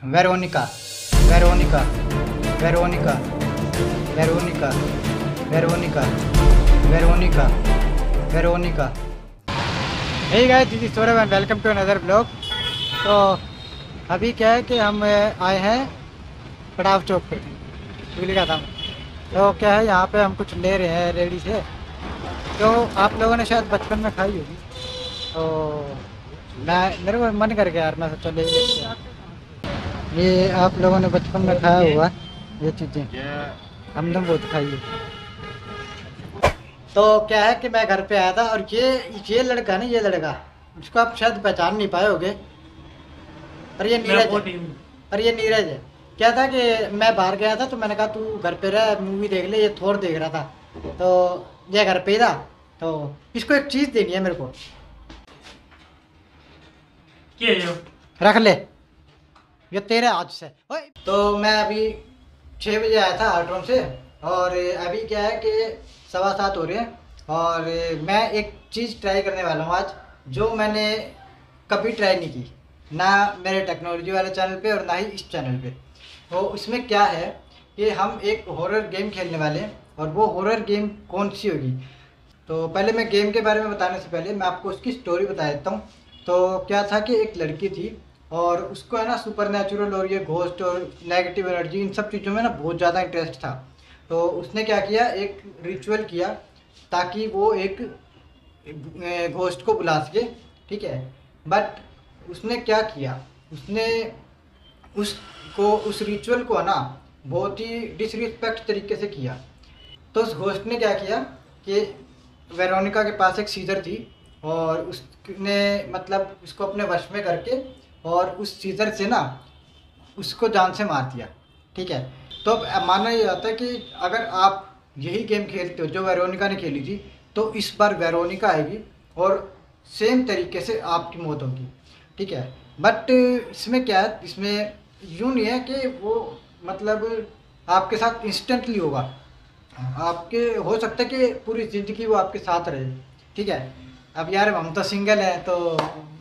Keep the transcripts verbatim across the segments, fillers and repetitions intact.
Veronica Veronica Veronica Veronica Veronica Veronica Veronica. Hey guys, this is Saurabh and welcome to another blog. तो अभी क्या है कि हम आए हैं पड़ाव चौक पे, भूल गया था। तो क्या है, यहाँ पे हम कुछ ले रहे हैं रेडी से, तो आप लोगों ने शायद बचपन में खाई होगी। तो मैं मेरे को मन कर गया यार, मैं सोचा ले लेते हैं। ये आप लोगों ने बचपन में खाया होगा ये चीज़ें, हमने बहुत खाई है। तो क्या है कि मैं घर पे आया था और ये ये लड़का ना, ये लड़का, उसको आप शायद पहचान नहीं पाए होगे, पर ये नीरज है। पर ये नीरज है। क्या था कि मैं बाहर गया था तो मैंने कहा तू घर पे रह, मूवी देख ले। ये थोर देख रहा था, तो ये घर पे ही था। तो इसको एक चीज़ देनी है मेरे को। क्या है? रख ले, ये तेरे आज से। ओए, तो मैं अभी छः बजे आया था आल्ट्रॉन से, और अभी क्या है कि सवा सात हो रहे हैं, और मैं एक चीज़ ट्राई करने वाला हूँ आज, जो मैंने कभी ट्राई नहीं की, ना मेरे टेक्नोलॉजी वाले चैनल पे और ना ही इस चैनल पे। तो उसमें क्या है कि हम एक हॉरर गेम खेलने वाले हैं, और वो हॉरर गेम कौन सी होगी। तो पहले मैं गेम के बारे में बताने से पहले मैं आपको उसकी स्टोरी बता देता हूँ। तो क्या था कि एक लड़की थी, और उसको है ना सुपर नेचुरल और ये घोस्ट और नेगेटिव एनर्जी, इन सब चीज़ों में ना बहुत ज़्यादा इंटरेस्ट था। तो उसने क्या किया, एक रिचुअल किया ताकि वो एक घोस्ट को बुला सके, ठीक है। बट उसने क्या किया, उसने उसको उस रिचुअल को है ना बहुत ही डिसरिस्पेक्ट तरीके से किया। तो उस घोस्ट ने क्या किया कि वेरोनिका के पास एक सीजर थी, और उसने मतलब उसको अपने वश में करके और उस सीजर से ना उसको जान से मार दिया, ठीक है। तो अब मानना ये जाता है कि अगर आप यही गेम खेलते हो जो वेरोनिका ने खेली थी, तो इस बार वेरोनिका आएगी और सेम तरीके से आपकी मौत होगी, ठीक है। बट इसमें क्या है, इसमें यूँ नहीं है कि वो मतलब आपके साथ इंस्टेंटली होगा, आपके हो सकता है कि पूरी ज़िंदगी वो आपके साथ रहे, ठीक है। अब यार हम तो सिंगल हैं, तो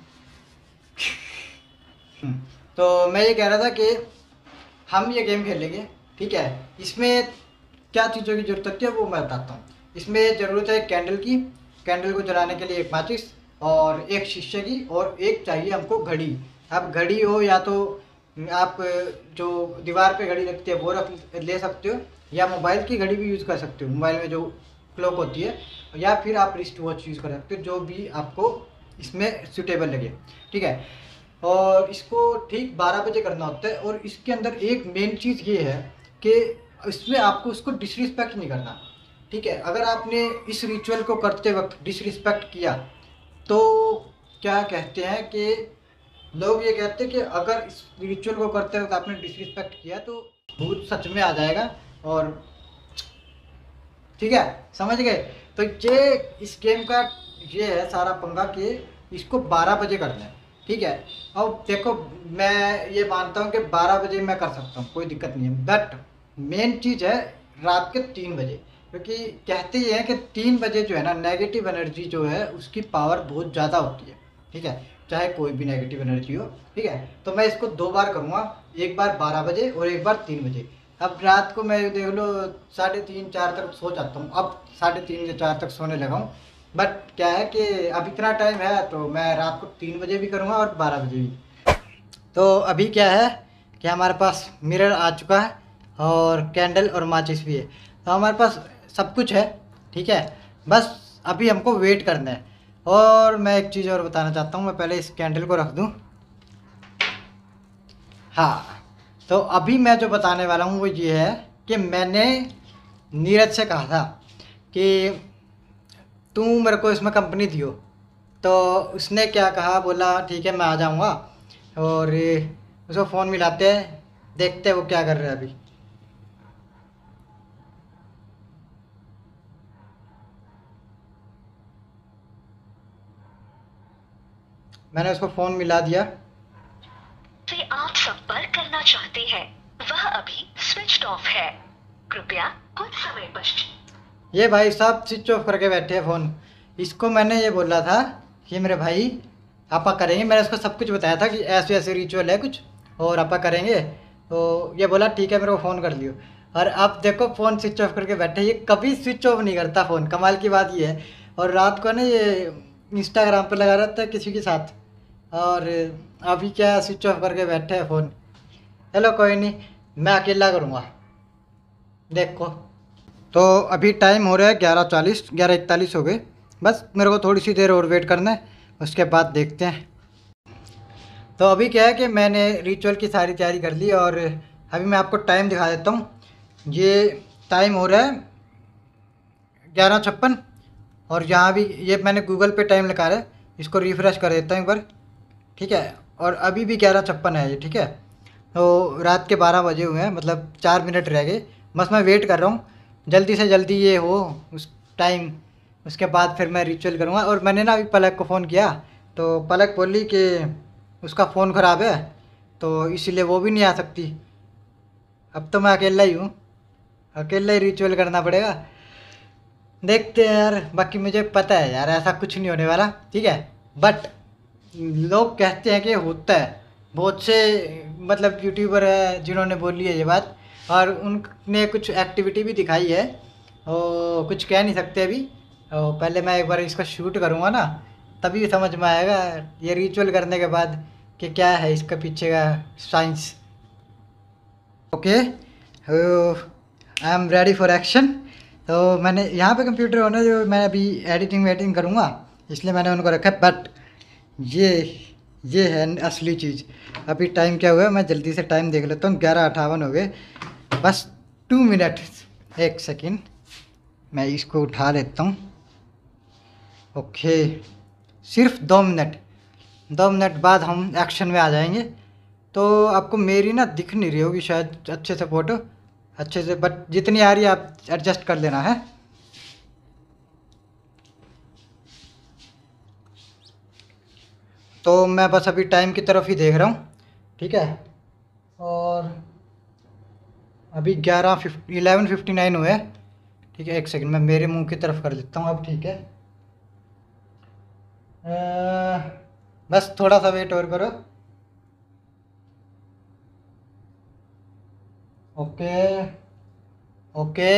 तो मैं ये कह रहा था कि हम ये गेम खेलेंगे, ठीक है। इसमें क्या चीज़ों की ज़रूरत होती है वो मैं बताता हूँ। इसमें ज़रूरत है कैंडल की, कैंडल को जलाने के लिए एक माचिस और एक शीशे की, और एक चाहिए हमको घड़ी। अब घड़ी हो या तो आप जो दीवार पे घड़ी लगती है वो रख ले सकते हो, या मोबाइल की घड़ी भी यूज़ कर सकते हो, मोबाइल में जो क्लॉक होती है, या फिर आप रिस्ट वॉच यूज़ कर सकते हो, जो भी आपको इसमें सूटेबल लगे, ठीक है। और इसको ठीक बारह बजे करना होता है, और इसके अंदर एक मेन चीज़ ये है कि इसमें आपको उसको डिसरिस्पेक्ट नहीं करना, ठीक है। अगर आपने इस रिचुअल को करते वक्त डिसरिस्पेक्ट किया, तो क्या कहते हैं कि लोग ये कहते हैं कि अगर इस रिचुअल को करते वक्त आपने डिसरिस्पेक्ट किया तो भूत सच में आ जाएगा, और ठीक है, समझ गए। तो ये इस गेम का ये है सारा पंगा कि इसको बारह बजे करना है, ठीक है। अब देखो, मैं ये मानता हूँ कि बारह बजे मैं कर सकता हूँ, कोई दिक्कत नहीं है। बट मेन चीज़ है रात के तीन बजे, क्योंकि कहते ही हैं कि तीन बजे जो है ना नेगेटिव एनर्जी जो है उसकी पावर बहुत ज़्यादा होती है, ठीक है, चाहे कोई भी नेगेटिव एनर्जी हो, ठीक है। तो मैं इसको दो बार करूँगा, एक बार बारह बजे और एक बार तीन बजे। अब रात को मैं देख लो साढ़े तीन चार तक सो जाता हूँ, अब साढ़े तीन या चार तक सोने लगा हूँ। बट क्या है कि अब इतना टाइम है, तो मैं रात को तीन बजे भी करूँगा और बारह बजे भी। तो अभी क्या है कि हमारे पास मिरर आ चुका है, और कैंडल और माचिस भी है, तो हमारे पास सब कुछ है, ठीक है। बस अभी हमको वेट करना है। और मैं एक चीज़ और बताना चाहता हूँ, मैं पहले इस कैंडल को रख दूँ। हाँ, तो अभी मैं जो बताने वाला हूँ वो ये है कि मैंने नीरज से कहा था कि तू मेरे को इसमें कंपनी दियो, तो उसने क्या कहा, बोला ठीक है मैं आ जाऊँगा। और उसको फ़ोन मिलाते हैं, देखते हैं वो क्या कर रहा है अभी। मैंने उसको फ़ोन मिला दिया। से आप संपर्क करना चाहते हैं वह अभी स्विच ऑफ है, कृपया कुछ समय पश्चात। ये भाई साहब स्विच ऑफ करके बैठे हैं फ़ोन। इसको मैंने ये बोला था कि मेरे भाई आपा करेंगे, मैंने उसको सब कुछ बताया था कि ऐसे ऐसे रिचुअल है कुछ, और आपा करेंगे। तो ये बोला ठीक है, मेरे को फ़ोन कर लियो। और अब देखो फ़ोन स्विच ऑफ करके बैठे, ये कभी स्विच ऑफ नहीं करता फ़ोन। कमाल की बात ये है। और रात को ना ये इंस्टाग्राम पे लगा रहता है किसी के साथ, और अभी क्या स्विच ऑफ करके बैठे हैं फ़ोन। चलो कोई नहीं, मैं अकेला करूँगा, देखो। तो अभी टाइम हो रहा है ग्यारह चालीस, ग्यारह इकतालीस हो गए। बस मेरे को थोड़ी सी देर और वेट करना है, उसके बाद देखते हैं। तो अभी क्या है कि मैंने रिचुअल की सारी तैयारी कर ली, और अभी मैं आपको टाइम दिखा देता हूँ। ये टाइम हो रहा है ग्यारह छप्पन, और यहाँ भी ये मैंने गूगल पे टाइम लिखा है, इसको रिफ़्रेश कर देता हूँ एक बार, ठीक है। और अभी भी ग्यारह छप्पन है ये, ठीक है। तो रात के बारह बजे हुए हैं, मतलब चार मिनट रह गए। बस मैं वेट कर रहा हूँ जल्दी से जल्दी ये हो उस टाइम, उसके बाद फिर मैं रिचुअल करूँगा। और मैंने ना अभी पलक को फ़ोन किया, तो पलक बोली कि उसका फ़ोन ख़राब है, तो इसीलिए वो भी नहीं आ सकती। अब तो मैं अकेला ही हूँ, अकेला ही रिचुअल करना पड़ेगा। देखते हैं यार, बाकी मुझे पता है यार ऐसा कुछ नहीं होने वाला, ठीक है। बट लोग कहते हैं कि होता है, बहुत से मतलब यूट्यूबर है जिन्होंने बोली है ये बात, और उनने कुछ एक्टिविटी भी दिखाई है। और कुछ कह नहीं सकते अभी, और पहले मैं एक बार इसका शूट करूँगा ना, तभी समझ में आएगा ये रिचुअल करने के बाद कि क्या है इसका पीछे का science. Okay, I am ready for action. तो मैंने यहाँ पे कंप्यूटर होना, जो मैं अभी एडिटिंग वेडिटिंग करूँगा, इसलिए मैंने उनको रखा। बट ये ये है असली चीज़। अभी टाइम क्या हुआ है, मैं जल्दी से टाइम देख लेता हूँ। ग्यारह अट्ठावन हो गए, बस टू मिनट। एक सेकेंड, मैं इसको उठा लेता हूँ। ओके, सिर्फ दो मिनट, दो मिनट बाद हम एक्शन में आ जाएंगे। तो आपको मेरी ना दिख नहीं रही होगी शायद अच्छे से फ़ोटो, अच्छे से, बट जितनी आ रही है आप एडजस्ट कर लेना है। तो मैं बस अभी टाइम की तरफ ही देख रहा हूँ, ठीक है। और अभी ग्यारह फिफ्टी इलेवन फिफ्टी नाइन हुए, ठीक है। एक सेकंड, मैं मेरे मुंह की तरफ कर देता हूँ अब, ठीक है। आ, बस थोड़ा सा वेट और करो। Okay okay,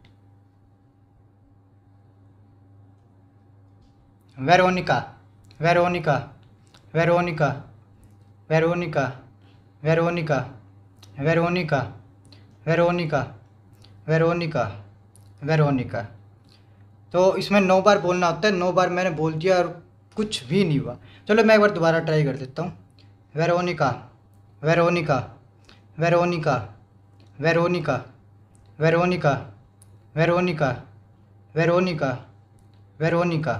Veronica Veronica Veronica Veronica Veronica Veronica Veronica Veronica Veronica. तो इसमें नौ बार बोलना होता है, नौ बार मैंने बोल दिया और कुछ भी नहीं हुआ। चलो मैं एक बार दोबारा ट्राई कर देता हूँ। Veronica Veronica Veronica Veronica Veronica Veronica Veronica Veronica.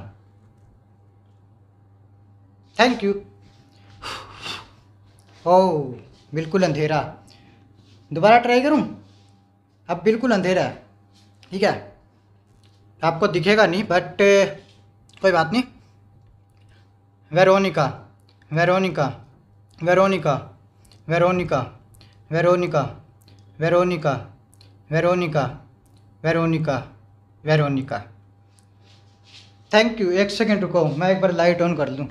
Thank you. ओह, बिल्कुल अंधेरा। दोबारा ट्राई करूं? अब बिल्कुल अंधेरा है, ठीक है। आपको दिखेगा नहीं, बट कोई बात नहीं। Veronica Veronica Veronica Veronica Veronica Veronica Veronica Veronica Veronica. Thank you. एक सेकेंड रुको, मैं एक बार लाइट ऑन कर लूँ,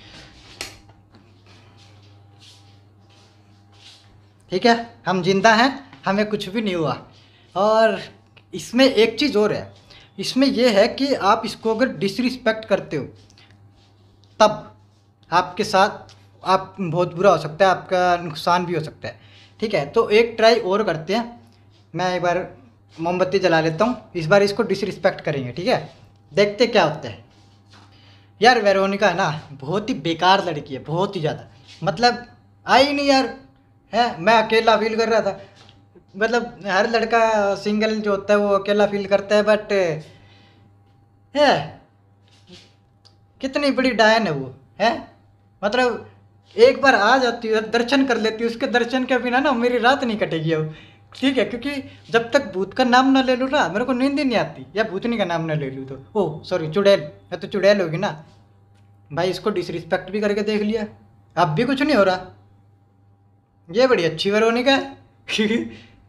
ठीक है। हम जिंदा हैं, हमें कुछ भी नहीं हुआ। और इसमें एक चीज़ और है, इसमें यह है कि आप इसको अगर डिसरिस्पेक्ट करते हो तब आपके साथ आप बहुत बुरा हो सकता है, आपका नुकसान भी हो सकता है, ठीक है। तो एक ट्राई और करते हैं, मैं एक बार मोमबत्ती जला लेता हूँ। इस बार इसको डिसरिस्पेक्ट करेंगे, ठीक है। देखते क्या होता है। यार वेरोनिका है ना, बहुत ही बेकार लड़की है, बहुत ही ज़्यादा। मतलब आई नहीं यार, है। मैं अकेला फील कर रहा था, मतलब हर लड़का सिंगल जो होता है वो अकेला फील करता है, बट है कितनी बड़ी डायन है वो, है। मतलब एक बार आ जाती है, दर्शन कर लेती है, उसके दर्शन के बिना ना मेरी रात नहीं कटेगी अब, ठीक है। क्योंकि जब तक भूत का नाम ना ले लूँ ना, मेरे को नींद ही नहीं आती, या भूतनी का नाम ना ले लूँ तो। ओह सॉरी, चुड़ैल, या तो चुड़ैल होगी ना भाई। इसको डिसरिस्पेक्ट भी करके देख लिया, अब भी कुछ नहीं हो रहा। ये बड़ी अच्छी वेरोनिका है।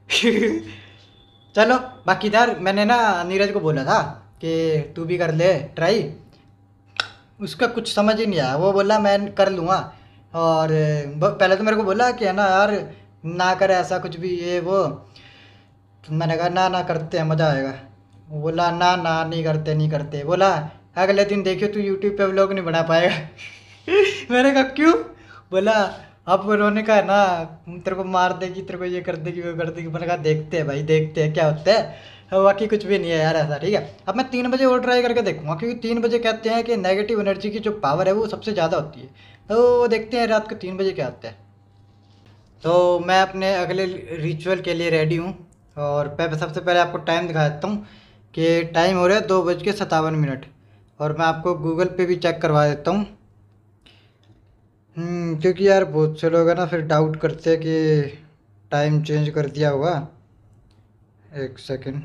चलो बाकी यार, मैंने ना नीरज को बोला था कि तू भी कर ले ट्राई, उसका कुछ समझ ही नहीं आया। वो बोला मैं कर लूँगा, और ब- पहले तो मेरे को बोला कि है ना यार, ना करे ऐसा कुछ भी ये वो। तो मैंने कहा ना ना करते हैं, मज़ा आएगा। वो बोला ना ना नहीं करते नहीं करते। बोला अगले दिन देखियो तू यूट्यूब पे व्लॉग नहीं बना पाएगा। मैंने कहा क्यों? बोला अब रोने का है ना, तेरे को मार देगी, तेरे को ये कर देगी वो कर देगी। मैंने कहा देखते हैं भाई, देखते हैं क्या होता है। हाँ, बाकी कुछ भी नहीं है यार ऐसा, ठीक है। अब मैं तीन बजे और ट्राई करके देखूंगा, क्योंकि तीन बजे कहते हैं कि नेगेटिव एनर्जी की जो पावर है वो सबसे ज़्यादा होती है। तो देखते हैं रात को तीन बजे क्या होता है। तो मैं अपने अगले रिचुअल के लिए रेडी हूँ। और मैं सबसे पहले आपको टाइम दिखा देता हूँ कि टाइम हो रहा है दो बज के सत्तावन मिनट। और मैं आपको गूगल पे भी चेक करवा देता हूँ। हम्म, क्योंकि यार बहुत से लोग है ना फिर डाउट करते हैं कि टाइम चेंज कर दिया होगा। एक सेकंड।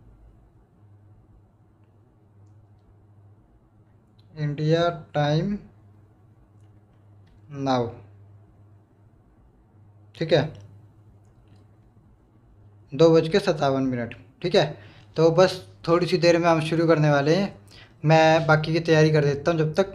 इंडिया टाइम नाउ, ठीक है, दो बज के सत्तावन मिनट, ठीक है। तो बस थोड़ी सी देर में हम शुरू करने वाले हैं। मैं बाकी की तैयारी कर देता हूँ जब तक,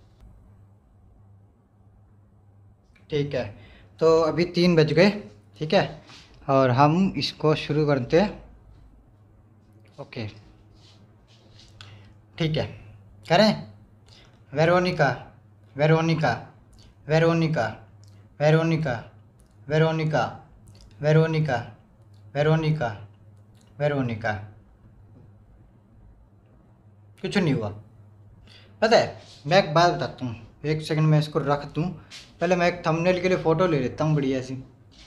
ठीक है। तो अभी तीन बज गए, ठीक है, और हम इसको शुरू करते हैं। ओके, ठीक है, करें। Veronica, Veronica, Veronica, Veronica, Veronica, Veronica, Veronica, Veronica. कुछ नहीं हुआ। पता है, मैं एक बात बताता हूँ, एक सेकंड में इसको रख दूँ। पहले मैं एक थंबनेल के लिए फ़ोटो ले लेता हूँ बढ़िया सी।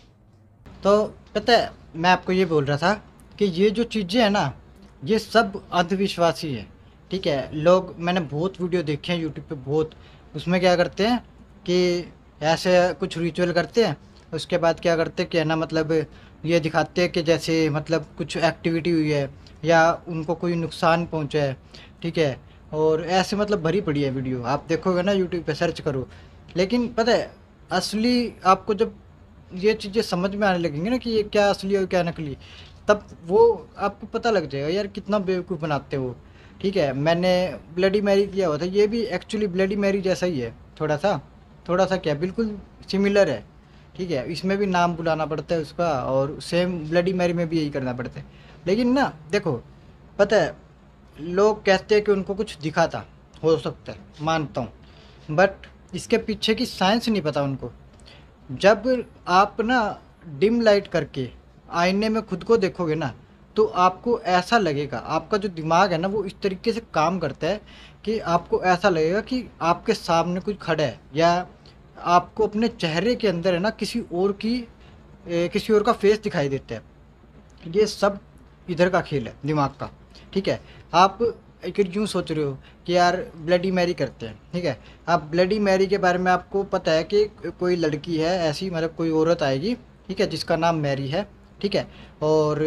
तो पता है, मैं आपको ये बोल रहा था कि ये जो चीज़ें हैं ना, ये सब अंधविश्वासी है, ठीक है। लोग, मैंने बहुत वीडियो देखे हैं यूट्यूब पे बहुत, उसमें क्या करते हैं कि ऐसे कुछ रिचुअल करते हैं, उसके बाद क्या करते हैं कि है ना, मतलब ये दिखाते हैं कि जैसे मतलब कुछ एक्टिविटी हुई है या उनको कोई नुकसान पहुंचा है, ठीक है। और ऐसे मतलब भरी पड़ी है वीडियो, आप देखोगे ना यूट्यूब पे सर्च करो। लेकिन पता है, असली आपको जब ये चीज़ें समझ में आने लगेंगी ना कि ये क्या असली और क्या नकली, तब वो आपको पता लग जाएगा यार कितना बेवकूफ़ बनाते हो, ठीक है। मैंने ब्लडी मैरी किया हुआ था, ये भी एक्चुअली ब्लडी मैरी जैसा ही है, थोड़ा सा, थोड़ा सा क्या, बिल्कुल सिमिलर है, ठीक है। इसमें भी नाम बुलाना पड़ता है उसका, और सेम ब्लडी मैरी में भी यही करना पड़ता है। लेकिन ना देखो, पता है, लोग कहते हैं कि उनको कुछ दिखा था, हो सकता है, मानता हूँ, बट इसके पीछे की साइंस नहीं पता उनको। जब आप ना डिम लाइट करके आईने में खुद को देखोगे ना, तो आपको ऐसा लगेगा, आपका जो दिमाग है ना वो इस तरीके से काम करता है कि आपको ऐसा लगेगा कि आपके सामने कुछ खड़ा है, या आपको अपने चेहरे के अंदर है ना किसी और की ए, किसी और का फेस दिखाई देता है। ये सब इधर का खेल है दिमाग का, ठीक है। आप एक यूँ सोच रहे हो कि यार ब्लडी मैरी करते हैं, ठीक है। आप ब्लडी मैरी के बारे में आपको पता है कि कोई लड़की है ऐसी, मतलब कोई औरत आएगी, ठीक है, जिसका नाम मैरी है, ठीक है। और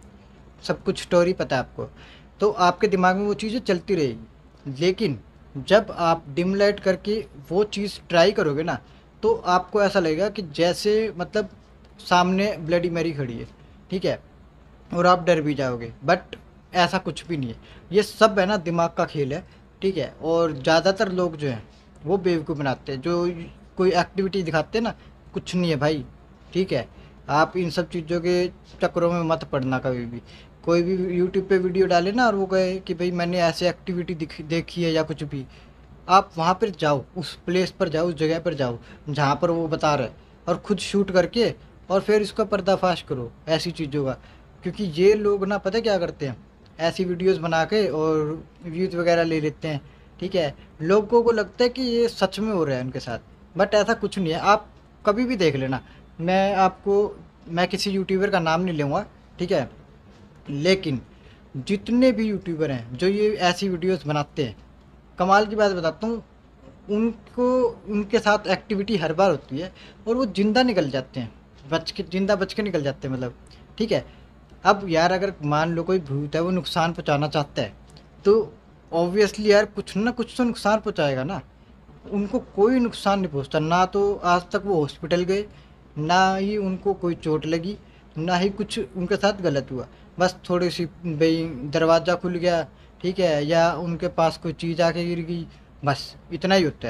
सब कुछ स्टोरी पता है आपको, तो आपके दिमाग में वो चीज़ें चलती रहेगी। लेकिन जब आप डिम लाइट करके वो चीज़ ट्राई करोगे ना, तो आपको ऐसा लगेगा कि जैसे मतलब सामने ब्लडी मैरी खड़ी है, ठीक है, और आप डर भी जाओगे। बट ऐसा कुछ भी नहीं है, ये सब है ना दिमाग का खेल है, ठीक है। और ज़्यादातर लोग जो हैं वो बेवकूफ़ बनाते हैं, जो कोई एक्टिविटी दिखाते हैं ना, कुछ नहीं है भाई, ठीक है। आप इन सब चीज़ों के चक्करों में मत पड़ना कभी भी। कोई भी यूट्यूब पे वीडियो डाले ना और वो कहे कि भाई मैंने ऐसे एक्टिविटी देखी है या कुछ भी, आप वहाँ पर जाओ, उस प्लेस पर जाओ, उस जगह पर जाओ जहाँ पर वो बता रहे, और ख़ुद शूट करके और फिर इसका पर्दाफाश करो ऐसी चीज़ों का। क्योंकि ये लोग ना पता क्या करते हैं, ऐसी वीडियोस बना के और व्यूज़ वगैरह ले लेते हैं, ठीक है। लोगों को लगता है कि ये सच में हो रहा है उनके साथ, बट ऐसा कुछ नहीं है। आप कभी भी देख लेना, मैं आपको, मैं किसी यूट्यूबर का नाम नहीं लूँगा, ठीक है, लेकिन जितने भी यूट्यूबर हैं जो ये ऐसी वीडियोस बनाते हैं, कमाल की बात बताता हूँ, उनको उनके साथ एक्टिविटी हर बार होती है और वो ज़िंदा निकल जाते हैं, बच के, ज़िंदा बच के निकल जाते हैं, मतलब, ठीक है। अब यार अगर मान लो कोई भूत है वो नुकसान पहुंचाना चाहता है, तो ऑब्वियसली यार कुछ ना कुछ तो नुकसान पहुंचाएगा ना। उनको कोई नुकसान नहीं पहुंचता, ना तो आज तक वो हॉस्पिटल गए, ना ही उनको कोई चोट लगी, ना ही कुछ उनके साथ गलत हुआ। बस थोड़ी सी भाई दरवाज़ा खुल गया, ठीक है, या उनके पास कोई चीज़ आके गिर गई, बस इतना ही होता है।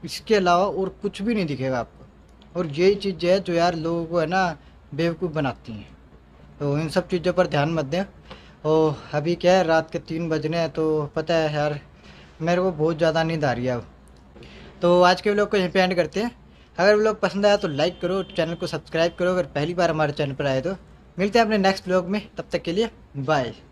इसके अलावा और कुछ भी नहीं दिखेगा आपको। और यही चीज़ है जो यार लोगों को है ना बेवकूफ़ बनाती हैं। तो इन सब चीज़ों पर ध्यान मत दें। और अभी क्या है, रात के तीन बजने हैं, तो पता है यार मेरे को बहुत ज़्यादा नींद आ रही है अब। तो आज के व्लॉग को यहीं पे एंड करते हैं। अगर व्लॉग पसंद आया तो लाइक करो, चैनल को सब्सक्राइब करो अगर पहली बार हमारे चैनल पर आए तो। मिलते हैं अपने नेक्स्ट व्लॉग में, तब तक के लिए बाय।